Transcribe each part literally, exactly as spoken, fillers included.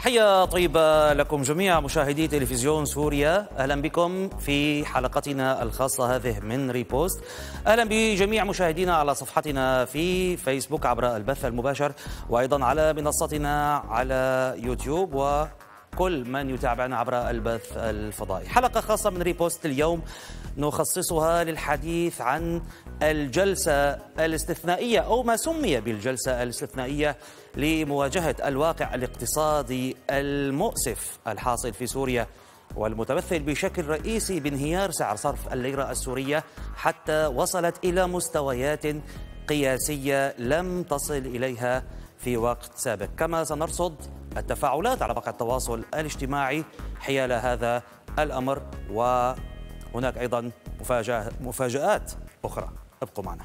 تحية طيبة لكم جميع مشاهدي تلفزيون سوريا. أهلا بكم في حلقتنا الخاصة هذه من ريبوست. أهلا بجميع مشاهدينا على صفحتنا في فيسبوك عبر البث المباشر، وأيضا على منصتنا على يوتيوب، وكل من يتابعنا عبر البث الفضائي. حلقة خاصة من ريبوست اليوم نخصصها للحديث عن الجلسة الاستثنائية أو ما سمي بالجلسة الاستثنائية لمواجهة الواقع الاقتصادي المؤسف الحاصل في سوريا، والمتمثل بشكل رئيسي بانهيار سعر صرف الليرة السورية حتى وصلت إلى مستويات قياسية لم تصل إليها في وقت سابق. كما سنرصد التفاعلات على مواقع التواصل الاجتماعي حيال هذا الأمر، وهناك أيضا مفاجآت أخرى. ابقوا معنا.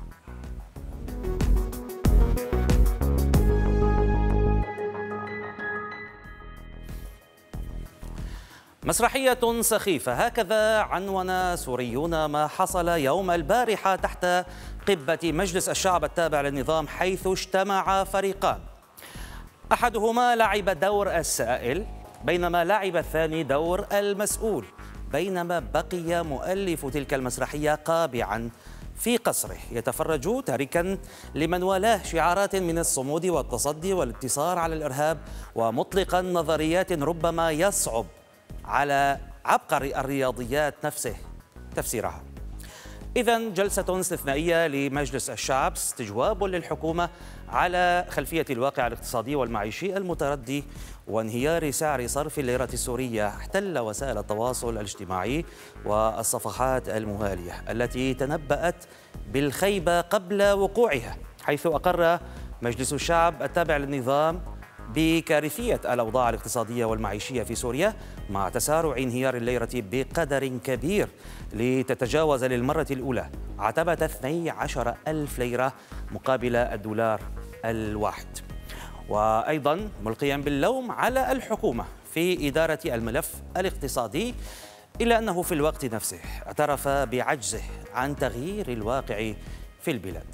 مسرحية سخيفة، هكذا عنون سوريون ما حصل يوم البارحة تحت قبة مجلس الشعب التابع للنظام، حيث اجتمع فريقان، أحدهما لعب دور السائل بينما لعب الثاني دور المسؤول، بينما بقي مؤلف تلك المسرحية قابعا في قصره يتفرج تاركا لمن والاه شعارات من الصمود والتصدي والانتصار على الإرهاب، ومطلقا نظريات ربما يصعب على عبقري الرياضيات نفسه تفسيرها. إذن جلسة استثنائية لمجلس الشعب، استجواب للحكومة على خلفية الواقع الاقتصادي والمعيشي المتردي وانهيار سعر صرف الليرة السورية، احتل وسائل التواصل الاجتماعي والصفحات الموالية التي تنبأت بالخيبة قبل وقوعها، حيث أقر مجلس الشعب التابع للنظام بكارثية الأوضاع الاقتصادية والمعيشية في سوريا مع تسارع انهيار الليرة بقدر كبير لتتجاوز للمرة الأولى عتبة اثنتي عشرة ألف ليرة مقابل الدولار الواحد، وأيضا ملقيا باللوم على الحكومة في إدارة الملف الاقتصادي، إلا أنه في الوقت نفسه اعترف بعجزه عن تغيير الواقع في البلاد.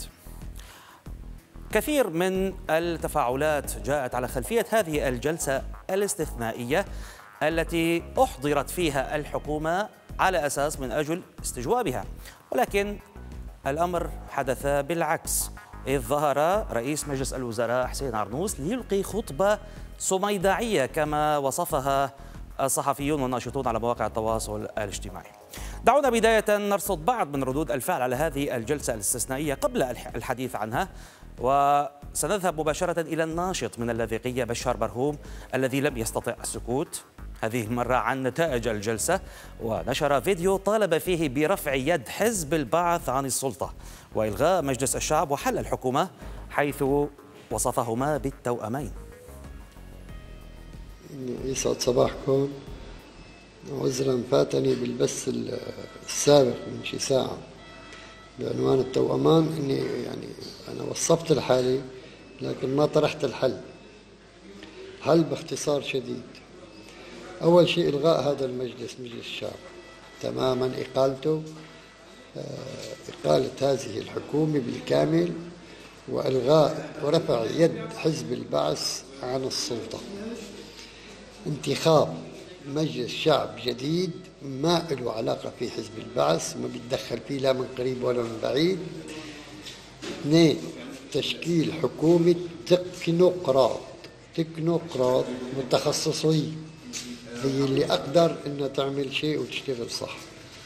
كثير من التفاعلات جاءت على خلفية هذه الجلسة الاستثنائية التي أحضرت فيها الحكومة على أساس من أجل استجوابها، ولكن الأمر حدث بالعكس، إذ ظهر رئيس مجلس الوزراء حسين عرنوس ليلقي خطبة صميداعية كما وصفها الصحفيون والناشطون على مواقع التواصل الاجتماعي. دعونا بداية نرصد بعض من ردود الفعل على هذه الجلسة الاستثنائية قبل الحديث عنها، وسنذهب مباشرة إلى الناشط من اللاذقية بشار برهوم الذي لم يستطع السكوت هذه المرة عن نتائج الجلسة، ونشر فيديو طالب فيه برفع يد حزب البعث عن السلطة وإلغاء مجلس الشعب وحل الحكومة، حيث وصفهما بالتوأمين. يسعد صباحكم. عذرا فاتني بالبث السابق من شي ساعة بعنوان التوأمان، اني يعني انا وصفت الحالة لكن ما طرحت الحل. حل باختصار شديد. اول شيء الغاء هذا المجلس، مجلس الشعب تماما، اقالته، اقالة هذه الحكومة بالكامل، والغاء ورفع يد حزب البعث عن السلطة. انتخاب مجلس شعب جديد ما له علاقة في حزب البعث، ما بيتدخل فيه لا من قريب ولا من بعيد. اثنين، تشكيل حكومة تكنوقراط تكنوقراط متخصصين، هي اللي أقدر إنها تعمل شيء وتشتغل صح.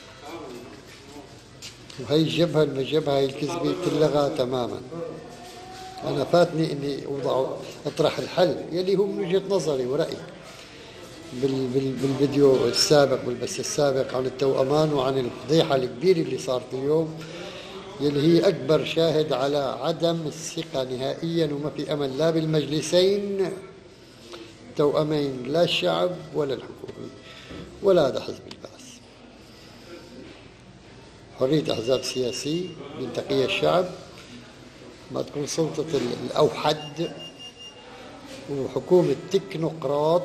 وهي الجبهة الجبهة هي الكذبة تلغى تماما. أنا فاتني إني أوضع أطرح الحل يلي هو من وجهة نظري ورأيي بالفيديو السابق والبث السابق عن التوأمان وعن الفضيحة الكبيرة اللي صارت اليوم، يلي هي أكبر شاهد على عدم الثقة نهائيا، وما في أمل لا بالمجلسين توأمين، لا الشعب ولا الحكومة ولا هذا حزب البعث. حرية أحزاب سياسية بينتقيها الشعب، ما تكون سلطة الأوحد، وحكومة تكنوقراط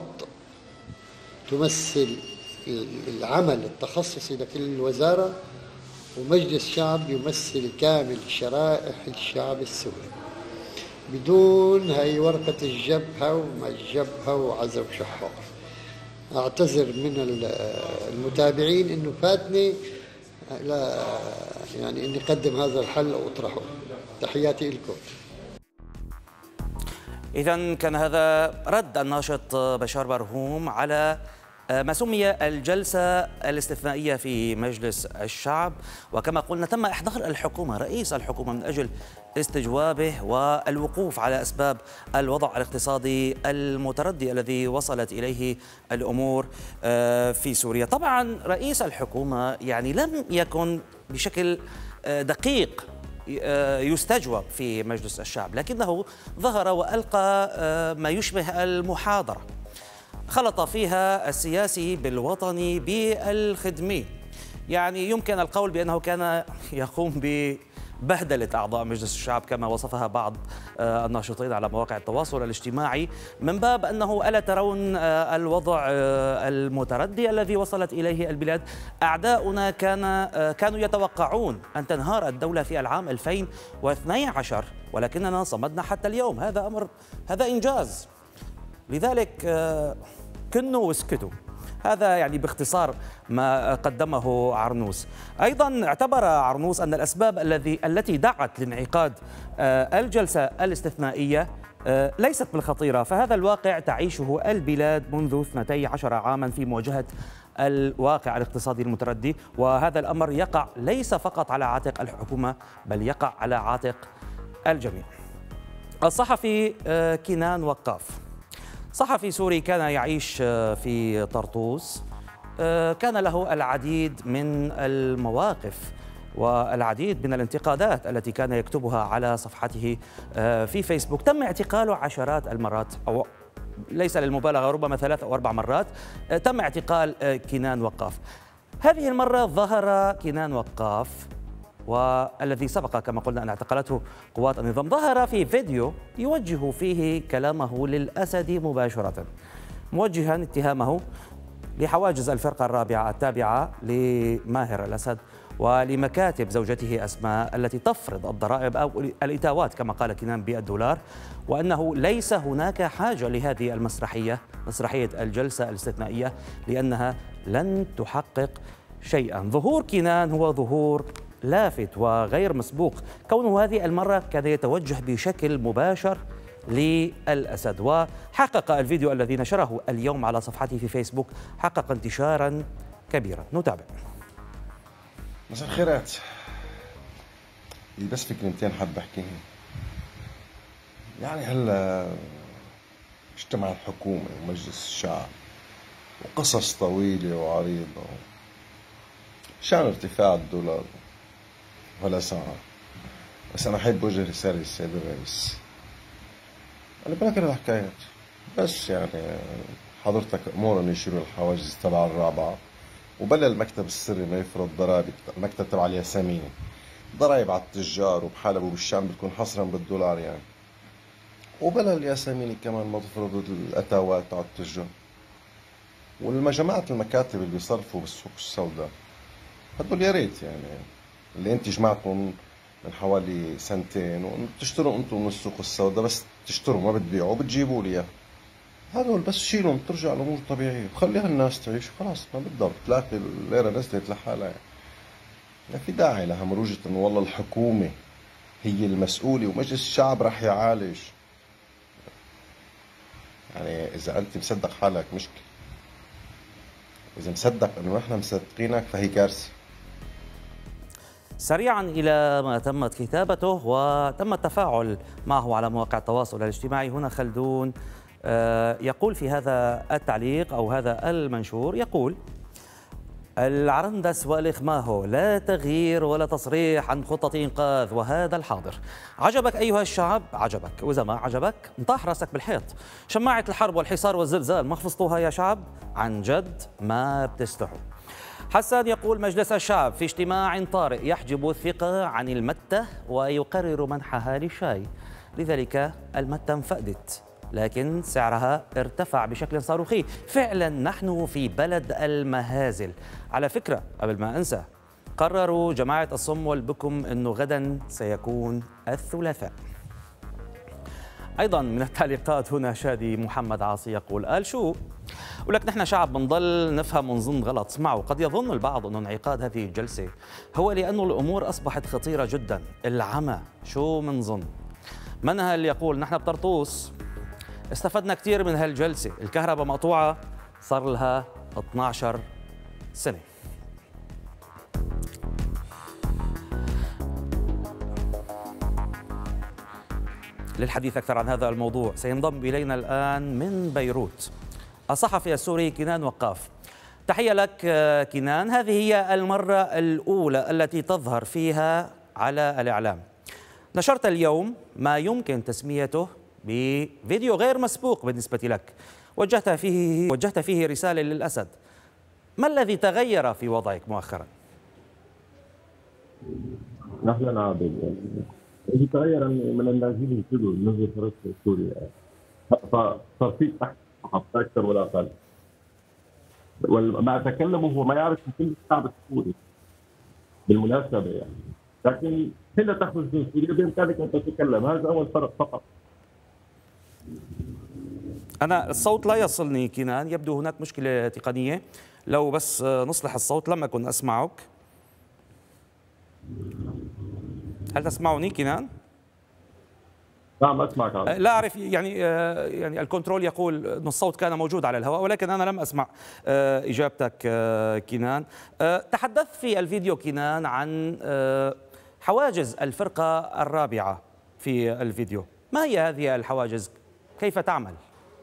تمثل العمل التخصصي لكل وزارة، ومجلس شعب يمثل كامل شرائح الشعب السوري. بدون هاي ورقة الجبهة وما الجبهة وعزا وشحار. أعتذر من المتابعين إنه فاتني لا يعني إني أقدم هذا الحل أو أطرحه. تحياتي لكم. إذن كان هذا رد الناشط بشار برهوم على ما سمي الجلسة الاستثنائية في مجلس الشعب، وكما قلنا تم إحضار الحكومة رئيس الحكومة من أجل استجوابه والوقوف على أسباب الوضع الاقتصادي المتردي الذي وصلت إليه الأمور في سوريا. طبعا رئيس الحكومة يعني لم يكن بشكل دقيق يستجوب في مجلس الشعب، لكنه ظهر وألقى ما يشبه المحاضرة خلط فيها السياسي بالوطني بالخدمي. يعني يمكن القول بأنه كان يقوم ببهدلة أعضاء مجلس الشعب كما وصفها بعض الناشطين على مواقع التواصل الاجتماعي، من باب أنه ألا ترون الوضع المتردي الذي وصلت إليه البلاد؟ أعداؤنا كان كانوا يتوقعون أن تنهار الدولة في العام ألفين واثني عشر، ولكننا صمدنا حتى اليوم. هذا أمر، هذا إنجاز. لذلك كنوا واسكتوا. هذا يعني باختصار ما قدمه عرنوس. أيضا اعتبر عرنوس أن الأسباب الذي التي دعت لانعقاد الجلسة الاستثنائية ليست بالخطيرة، فهذا الواقع تعيشه البلاد منذ اثنتي عشر عاما في مواجهة الواقع الاقتصادي المتردي، وهذا الأمر يقع ليس فقط على عاتق الحكومة بل يقع على عاتق الجميع. الصحفي كنان وقاف، صحفي سوري كان يعيش في طرطوس، كان له العديد من المواقف والعديد من الانتقادات التي كان يكتبها على صفحته في فيسبوك. تم اعتقاله عشرات المرات، أو ليس للمبالغة، ربما ثلاث أو أربع مرات تم اعتقال كنان وقاف. هذه المرة ظهر كنان وقاف، والذي سبق كما قلنا أن اعتقلته قوات النظام، ظهر في فيديو يوجه فيه كلامه للأسد مباشرة، موجها اتهامه لحواجز الفرقة الرابعة التابعة لماهر الأسد ولمكاتب زوجته أسماء التي تفرض الضرائب أو الإتاوات كما قال كنان بالدولار، وأنه ليس هناك حاجة لهذه المسرحية، مسرحية الجلسة الاستثنائية، لأنها لن تحقق شيئا. ظهور كنان هو ظهور لافت وغير مسبوق، كونه هذه المرة كان يتوجه بشكل مباشر للأسد، وحقق الفيديو الذي نشره اليوم على صفحته في فيسبوك حقق انتشارا كبيرا. نتابع. مساء الخيرات. بس في كلمتين حاب احكيهم. يعني هلا اجتمع الحكومة ومجلس الشعب وقصص طويلة وعريضة شان ارتفاع الدولار والأسعار، بس أنا أحب أوجه رسالة للسيد الرئيس. أنا بلا كل الحكايات، بس يعني حضرتك أمور أن يشيلوا الحواجز تبع الرابعة، وبلا المكتب السري ما يفرض ضرائب، المكتب تبع الياسميني ضرائب على التجار وبحلب وبالشام بتكون حصرا بالدولار يعني، وبلا الياسميني كمان ما تفرض الأتاوات على التجار، والجماعة المكاتب اللي بيصرفوا بالسوق السوداء هدول يا ريت يعني اللي انت جمعتهم من حوالي سنتين وتشتروا انتم من السوق السوداء، بس تشتروا ما بتبيعوا وبتجيبوا لي هذول، بس شيلهم ترجع الامور طبيعيه وخليها الناس تعيش خلاص، ما بدها تلاقي الليره نزلت لحالها يعني. ما في داعي لهمروجه انه والله الحكومه هي المسؤوله ومجلس الشعب راح يعالج. يعني اذا انت مصدق حالك مشكله، اذا مصدق انه احنا مصدقينك فهي كارثه. سريعا إلى ما تمت كتابته وتم التفاعل معه على مواقع التواصل الاجتماعي. هنا خلدون يقول في هذا التعليق أو هذا المنشور، يقول: العرندس والإخماهو، لا تغيير ولا تصريح عن خطة إنقاذ، وهذا الحاضر. عجبك أيها الشعب؟ عجبك، وإذا ما عجبك انطاح راسك بالحيط. شماعة الحرب والحصار والزلزال ما حفظتوها يا شعب؟ عن جد ما بتستحوا. حسان يقول: مجلس الشعب في اجتماع طارئ يحجب الثقة عن المتة ويقرر منحها للشاي، لذلك المتة انفقدت لكن سعرها ارتفع بشكل صاروخي. فعلا نحن في بلد المهازل. على فكرة قبل ما أنسى، قرروا جماعة الصم والبكم أنه غدا سيكون الثلاثاء. أيضا من التعليقات هنا شادي محمد عاصي يقول قال شو ولك نحن شعب بنضل نفهم ونظن غلط. اسمعوا، قد يظن البعض أن انعقاد هذه الجلسة هو لأن الأمور أصبحت خطيرة جدا. العمى شو منظن. منهل يقول نحن بطرطوس استفدنا كثير من هالجلسة، الكهرباء مقطوعة صار لها اثنعش سنة. للحديث أكثر عن هذا الموضوع سينضم إلينا الآن من بيروت الصحفي السوري كنان وقاف. تحية لك كنان. هذه هي المرة الأولى التي تظهر فيها على الإعلام. نشرت اليوم ما يمكن تسميته بفيديو غير مسبوق بالنسبة لك، وجهت فيه وجهت فيه رسالة للأسد. ما الذي تغير في وضعك مؤخرا؟ اهلا عابد. اللي تغير من اللاجئين الجدد نزل فرنسا سوريا، فصار في تحت اكثر ولا اقل. وما اتكلمه هو ما يعرف كل الشعب السوري بالمناسبه يعني، لكن حين تخرج من سوريا بامكانك ان تتكلم، هذا اول فرق فقط. انا الصوت لا يصلني كنان، يبدو هناك مشكله تقنيه، لو بس نصلح الصوت. لم اكن اسمعك. هل تسمعني كنان؟ نعم اسمعك عم. لا اعرف يعني يعني الكنترول يقول ان الصوت كان موجود على الهواء، ولكن انا لم اسمع اجابتك كنان. تحدثت في الفيديو كنان عن حواجز الفرقه الرابعه في الفيديو. ما هي هذه الحواجز؟ كيف تعمل؟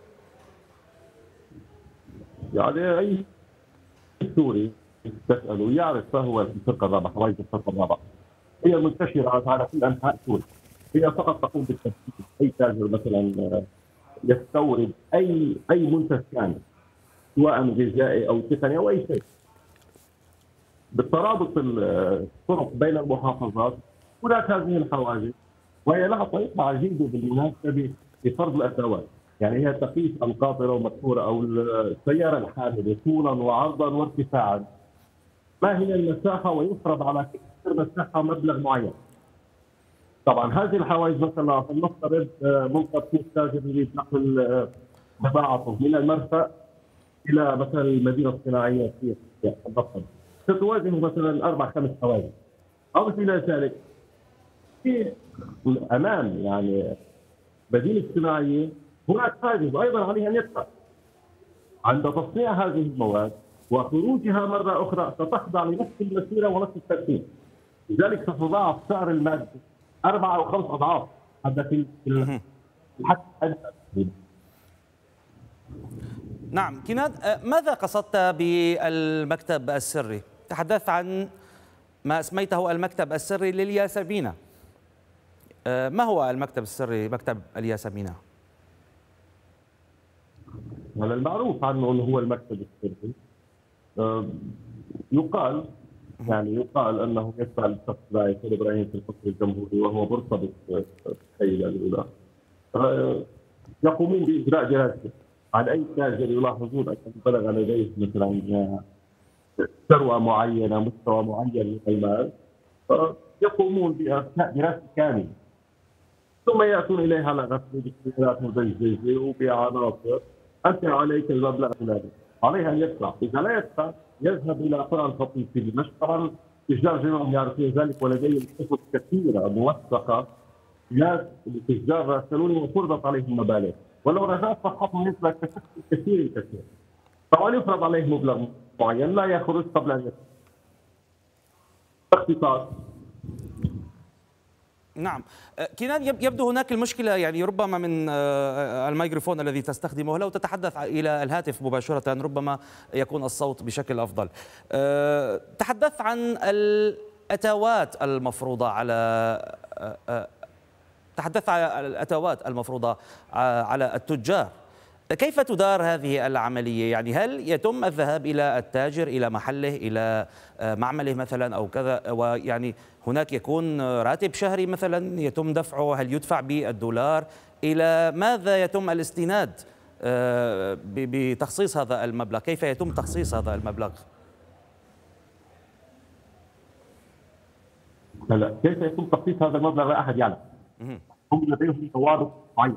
يعني اي سوري تساله يعرف ما هو الفرقه الرابعه، حواجز الفرقه الرابعه. هي منتشره على كل انحاء سوريا. هي فقط تقوم بالتسويق. اي تاجر مثلا يستورد اي اي منتج كان، سواء غذائي او تقني او اي شيء. بالترابط الطرق بين المحافظات هناك هذه الحواجز، وهي لها طريقه عجيبه بالمناسبه في فرض الادوات. يعني هي تقيس القاطره والمقطوره او السياره الحامله طولا وعرضا وارتفاعا. ما هي المساحه ويفرض على كل مساحه مبلغ معين. طبعا هذه الحواجز مثلا فلنفترض ممكن تكون تاجر يريد نقل بضاعته من المرفأ الى مثلا المدينه الصناعيه في الضفه، ستواجه مثلا اربع خمس حواجز. او الى ذلك في امام يعني مدينه صناعيه هناك حاجز ايضا عليه ان يدفع. عند تصنيع هذه المواد وخروجها مره اخرى ستخضع لنفس المسيره ونفس الترتيب. لذلك ستضاعف سعر الماده اربع او خمس اضعاف حتى في الحد الادنى. نعم كنان، ماذا قصدت بالمكتب السري؟ تحدثت عن ما اسميته المكتب السري للياسمينة. ما هو المكتب السري مكتب الياسمينة؟ هذا المعروف عنه انه هو المكتب السري. يقال يعني يقال انه يتبع للشخص ياسر ابراهيم في القصر الجمهوري، وهو مرتبط بالهيئه الاولى. يقومون باجراء دراسه عن اي تاجر يلاحظون انه بلغ لديه مثلا ثروه معينه، مستوى معين من المال، يقومون باثناء دراسه كامله. ثم ياتون اليها على غسل بخيارات مزجزه وبعناصر. انت عليك المبلغ الفلاني، عليه ان يدفع، اذا لا يدفع يذهب الى قرى الخطيب في دمشق. طبعا تجار جميعهم يعرفون ذلك، ولديهم قصص كثيره موثقه ناس التجار راسلوني وفرضت عليهم مبالغ، ولو رجعت صفحتهم يطلع كثير كثير. طبعا يفرض عليه مبلغ معين لا يخرج قبل ان يدفع. باختصار. نعم كنان، يبدو هناك المشكلة يعني ربما من الميكروفون الذي تستخدمه. لو تتحدث إلى الهاتف مباشرة ربما يكون الصوت بشكل أفضل. تحدثت عن الأتوات المفروضة على تحدثت عن الأتوات المفروضة على التجار. كيف تدار هذه العملية؟ يعني هل يتم الذهاب إلى التاجر إلى محله إلى معمله مثلا أو كذا، ويعني هناك يكون راتب شهري مثلا يتم دفعه؟ هل يدفع بالدولار؟ إلى ماذا يتم الاستناد بتخصيص هذا المبلغ؟ كيف يتم تخصيص هذا المبلغ؟ هلا كيف يتم تخصيص هذا المبلغ لا أحد يعلم. هم لديهم ضوابط معينه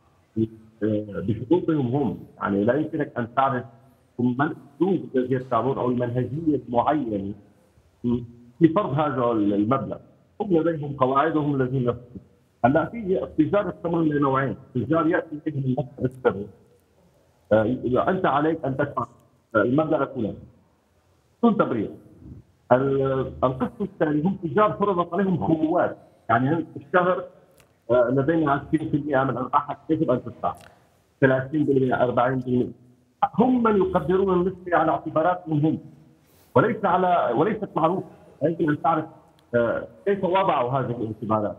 بشروطهم هم، يعني لا يمكنك ان تعرف ما الاسلوب الذي يتبعون او المنهجيه المعينه في فرض هذا المبلغ. هم لديهم قواعدهم الذين يفرضون. هلا في التجار يقسمون لنوعين، تجار ياتي اليهم المكتب السري، اذا انت عليك ان تدفع المبلغ الفلاني بدون تبرير. القسم الثاني هم تجار فرضت عليهم خموات، يعني الشهر لدينا عشرين بالمئة من ارباحك يجب ان تدفع ثلاثين بالمئة أربعين بالمئة. هم من يقدرون النسبه على اعتباراتهم هم، وليس على وليست معروفه. يمكن ان تعرف كيف وضعوا هذه الاعتبارات.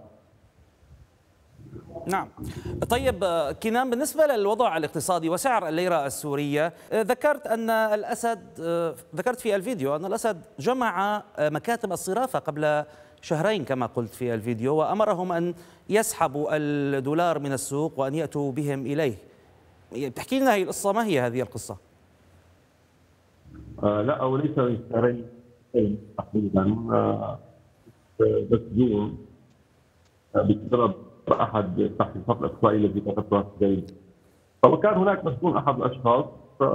نعم. طيب كنان، بالنسبة للوضع الاقتصادي وسعر الليرة السورية، ذكرت أن الأسد ذكرت في الفيديو أن الأسد جمع مكاتب الصرافة قبل شهرين كما قلت في الفيديو، وأمرهم أن يسحبوا الدولار من السوق وأن يأتوا بهم إليه. تحكي لنا هي القصة، ما هي هذه القصة؟ آه لا، أو ليس شهرين تقريبا، آه بس جون بسبب احد تحت الخط الاقصائي الذي كتبته في، فكان هناك مسؤول احد الاشخاص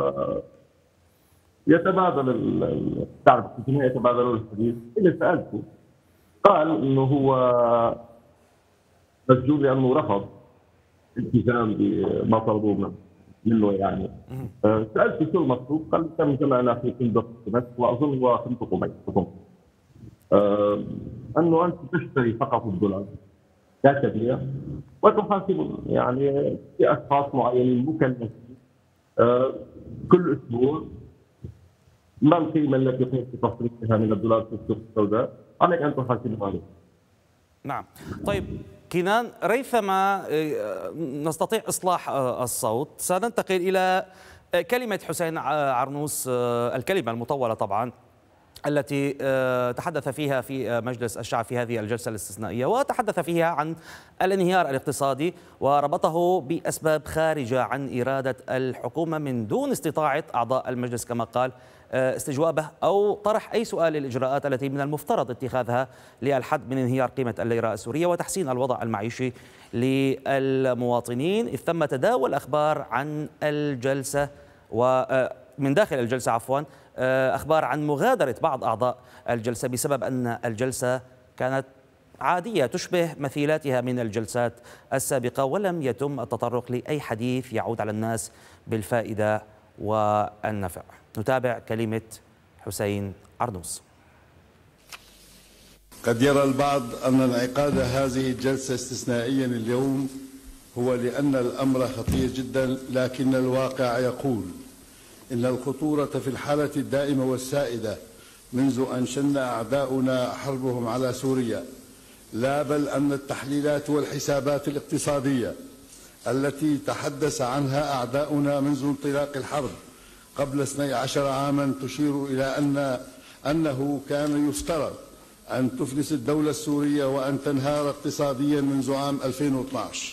يتبادل تعرف يتبادلون الحديث. اللي سالته قال انه هو مسجون لانه رفض التزام بما طلبوه منه. يعني سالته شو المطلوب؟ قال تم جمعنا في فندق واظن هو فندق قميص انه انت تشتري فقط الدولار لا تبيع وتحاسبون، يعني في اشخاص معينين مكلفين آه كل اسبوع ما القيمه التي يقوم بتصريفها من الدولار في السوق السوداء، عليك ان تحاسبهم عليه. نعم. طيب كنان، ريثما نستطيع اصلاح الصوت سننتقل الى كلمه حسين عرنوس، الكلمه المطوله طبعا التي تحدث فيها في مجلس الشعب في هذه الجلسة الاستثنائية، وتحدث فيها عن الانهيار الاقتصادي وربطه بأسباب خارجة عن إرادة الحكومة من دون استطاعة أعضاء المجلس كما قال استجوابه أو طرح أي سؤال للإجراءات التي من المفترض اتخاذها للحد من انهيار قيمة الليرة السورية وتحسين الوضع المعيشي للمواطنين. إذ ثم تداول أخبار عن الجلسة ومن داخل الجلسة عفوا أخبار عن مغادرة بعض أعضاء الجلسة بسبب أن الجلسة كانت عادية تشبه مثيلاتها من الجلسات السابقة، ولم يتم التطرق لأي حديث يعود على الناس بالفائدة والنفع. نتابع كلمة حسين عرنوس. قد يرى البعض أن انعقاد هذه الجلسة استثنائيا اليوم هو لأن الأمر خطير جدا، لكن الواقع يقول إن الخطورة في الحالة الدائمة والسائدة منذ أن شن أعداؤنا حربهم على سوريا، لا بل أن التحليلات والحسابات الاقتصادية التي تحدث عنها أعداؤنا منذ انطلاق الحرب قبل اثني عشر عاما تشير إلى أن أنه كان يفترض أن تفلس الدولة السورية وأن تنهار اقتصاديا منذ عام ألفين واثني عشر،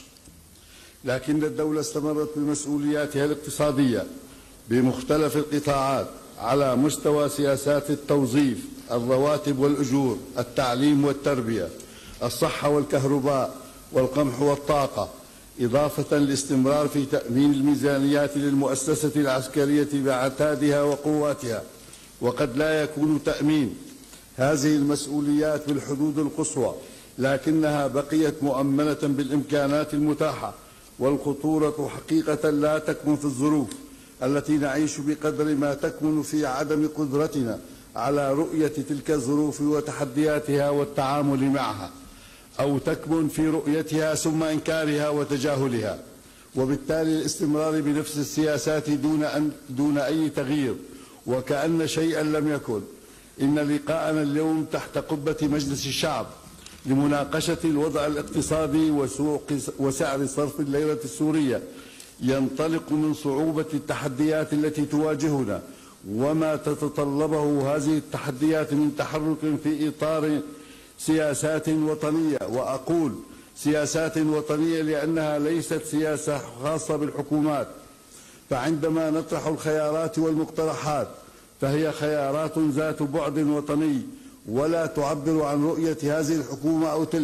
لكن الدولة استمرت بمسؤولياتها الاقتصادية بمختلف القطاعات على مستوى سياسات التوظيف، الرواتب والأجور، التعليم والتربية، الصحة والكهرباء والقمح والطاقة، إضافة للاستمرار في تأمين الميزانيات للمؤسسة العسكرية بعتادها وقواتها. وقد لا يكون تأمين هذه المسؤوليات بالحدود القصوى، لكنها بقيت مؤمنة بالإمكانات المتاحة، والخطورة حقيقة لا تكمن في الظروف التي نعيش بقدر ما تكمن في عدم قدرتنا على رؤية تلك الظروف وتحدياتها والتعامل معها، أو تكمن في رؤيتها ثم إنكارها وتجاهلها، وبالتالي الاستمرار بنفس السياسات دون أن دون أي تغيير وكأن شيئا لم يكن. إن لقاءنا اليوم تحت قبة مجلس الشعب لمناقشة الوضع الاقتصادي وسوق وسعر صرف الليرة السورية ينطلق من صعوبة التحديات التي تواجهنا وما تتطلبه هذه التحديات من تحرك في إطار سياسات وطنية. وأقول سياسات وطنية لأنها ليست سياسة خاصة بالحكومات، فعندما نطرح الخيارات والمقترحات فهي خيارات ذات بعد وطني ولا تعبر عن رؤية هذه الحكومة أو تلك،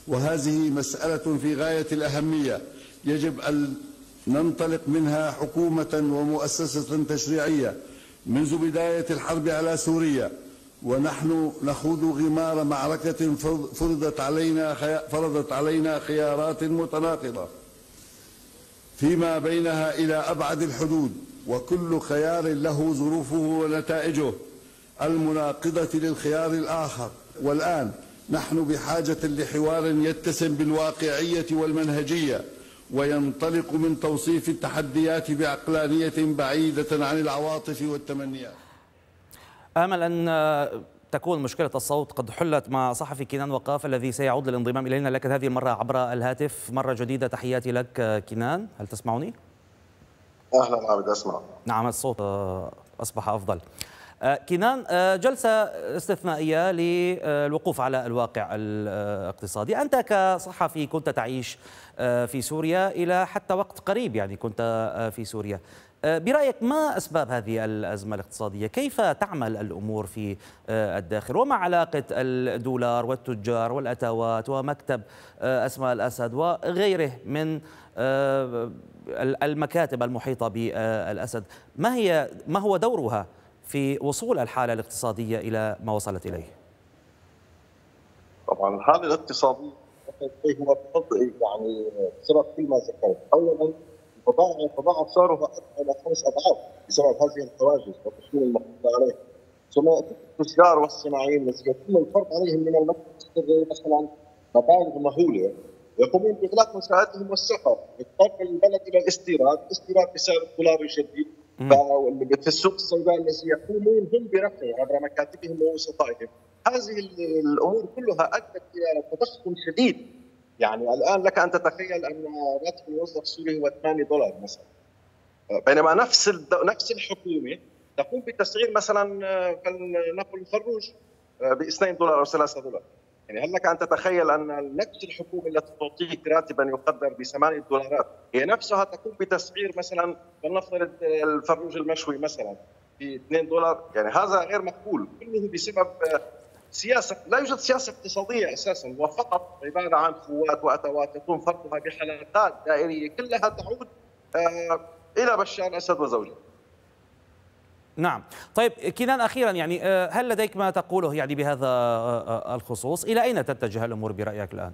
وهذه مسألة في غاية الأهمية يجب أن ننطلق منها حكومة ومؤسسة تشريعية منذ بداية الحرب على سوريا، ونحن نخوض غمار معركة فرضت علينا فرضت علينا خيارات متناقضة فيما بينها إلى أبعد الحدود، وكل خيار له ظروفه ونتائجه المناقضة للخيار الآخر. والآن نحن بحاجة لحوار يتسم بالواقعية والمنهجية وينطلق من توصيف التحديات بعقلانية بعيدة عن العواطف والتمنيات. آمل أن تكون مشكلة الصوت قد حلت مع صحفي كنان وقاف الذي سيعود للانضمام إلينا، لكن هذه المرة عبر الهاتف. مرة جديدة تحياتي لك كنان، هل تسمعني؟ أهلا عابد، أسمع. نعم، الصوت أصبح أفضل. كنان، جلسة استثنائية للوقوف على الواقع الاقتصادي. أنت كصحفي كنت تعيش في سوريا إلى حتى وقت قريب، يعني كنت في سوريا. برأيك ما أسباب هذه الأزمة الاقتصادية؟ كيف تعمل الأمور في الداخل؟ وما علاقة الدولار والتجار والأتاوات ومكتب أسماء الأسد وغيره من المكاتب المحيطة بالأسد؟ ما هي ما هو دورها في وصول الحالة الاقتصادية إلى ما وصلت إليه؟ طبعا الحالة الاقتصادية هو يعني بسبب كل ما ذكرت. أولا تضاعف تضاعف سعرها إلى خمس أضعاف بسبب هذه الحواجز والتشكيل المحطوط عليه. ثم التجار والصناعيين الذين يتم الفرض عليهم من المكتب السري مثلا مبالغ مهولة يقومون بإغلاق مساعاتهم والسفر، يضطر البلد إلى الاستيراد، الاستيراد بسعر الدولار الجديد. في السوق السوداء الذي يقومون هم برفعه عبر مكاتبهم ووسطائهم. هذه الامور كلها ادت الى تضخم شديد. يعني الان لك ان تتخيل ان راتب الموظف السوري هو ثمانية دولار مثلا، بينما نفس نفس الحكومه تقوم بتسعير مثلا فلنقل الفروج ب اثنين دولار او ثلاثة دولار. يعني هل لك ان تتخيل ان نفس الحكومه التي تعطيك راتبا يقدر بثمانية دولارات هي نفسها تقوم بتسعير مثلا فلنفترض الفروج المشوي مثلا ب اثنين دولار؟ يعني هذا غير مقبول، كله بسبب سياسه، لا يوجد سياسه اقتصاديه اساسا، وفقط عباره عن قوات واتوات يتم فرضها بحلقات دائريه كلها تعود الى بشار الاسد وزوجه. نعم. طيب كنان، أخيرا يعني هل لديك ما تقوله يعني بهذا الخصوص؟ إلى أين تتجه الأمور برأيك الآن؟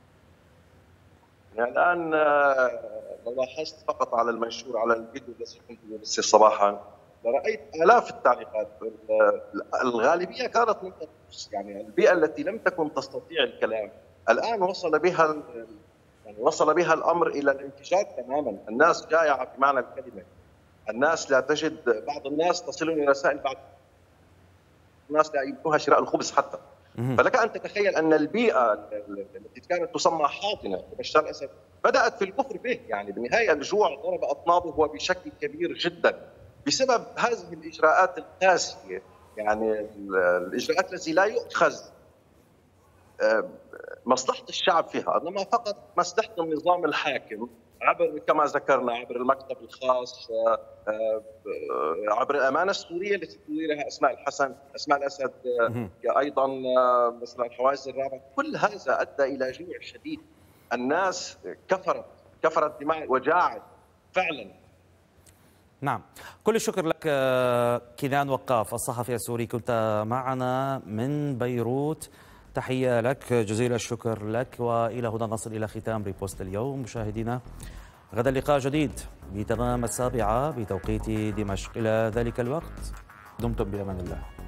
يعني الآن لو لاحظت فقط على المنشور على الفيديو الذي كنت ببثه صباحا رأيت آلاف التعليقات. الغالبية كانت من يعني البيئة التي لم تكن تستطيع الكلام الآن وصل بها يعني وصل بها الأمر إلى الانفجار تماما. الناس جائعة بمعنى الكلمة، الناس لا تجد، بعض الناس تصلني رسائل بعض الناس لا يمكنها شراء الخبز حتى. فلك أن تتخيل أن البيئة التي كانت تسمى حاضنة بشار الأسد بدأت في الكفر به. يعني بالنهاية الجوع ضرب أطنابه بشكل كبير جدا بسبب هذه الإجراءات القاسية، يعني الإجراءات التي لا يؤخذ مصلحة الشعب فيها، إنما فقط مصلحة النظام الحاكم عبر كما ذكرنا عبر المكتب الخاص، عبر الأمانة السورية التي تديرها أسماء الحسن، أسماء الأسد، أيضا مثلا الحواجز الرابعة. كل هذا أدى إلى جوع شديد. الناس كفرت كفرت دماء وجاعت فعلا. نعم، كل الشكر لك كنان وقاف الصحفي السوري، كنت معنا من بيروت. تحية لك، جزيل الشكر لك. وإلى هنا نصل إلى ختام ريبوست اليوم. مشاهدينا، غدا لقاء جديد بتمام السابعة بتوقيت دمشق. إلى ذلك الوقت دمتم بأمان الله.